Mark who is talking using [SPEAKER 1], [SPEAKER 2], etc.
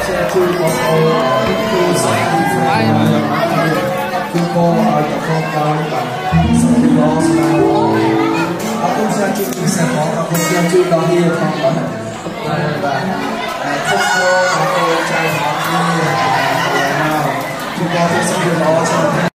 [SPEAKER 1] share to một cô sẽ đi phải chúng cô ở trong phòng cao và sẽ đi đó là cũng sẽ chịu sẽ có và cũng sẽ chịu đó nhiều không đó và không có cô trai họ như nào chúng cô sẽ đi đó